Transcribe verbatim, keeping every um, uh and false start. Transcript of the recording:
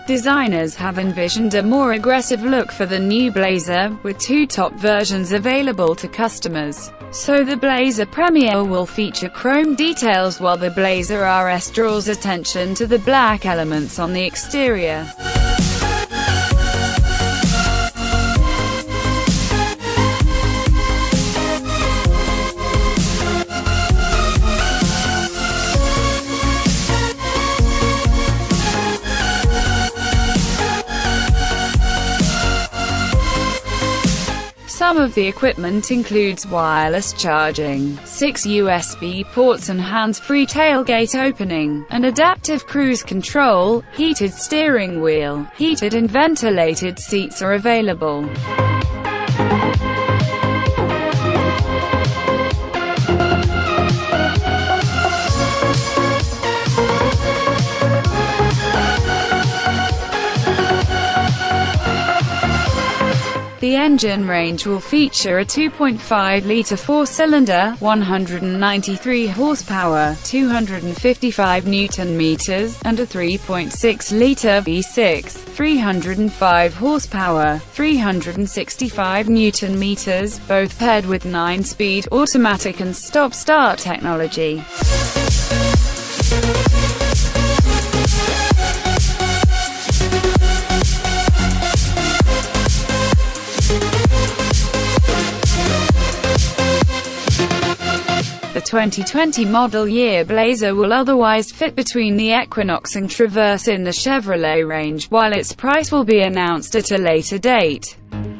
Designers have envisioned a more aggressive look for the new Blazer, with two top versions available to customers. So the Blazer Premier will feature chrome details, while the Blazer R S draws attention to the black elements on the exterior. Some of the equipment includes wireless charging, six U S B ports and hands-free tailgate opening, and adaptive cruise control. Heated steering wheel, heated and ventilated seats are available. The engine range will feature a two point five liter four-cylinder, one hundred ninety-three horsepower, two hundred fifty-five newton meters, and a three point six liter V six, three hundred five horsepower, three hundred sixty-five newton meters, both paired with nine-speed automatic and stop-start technology. The twenty twenty model year Blazer will otherwise fit between the Equinox and Traverse in the Chevrolet range, while its price will be announced at a later date.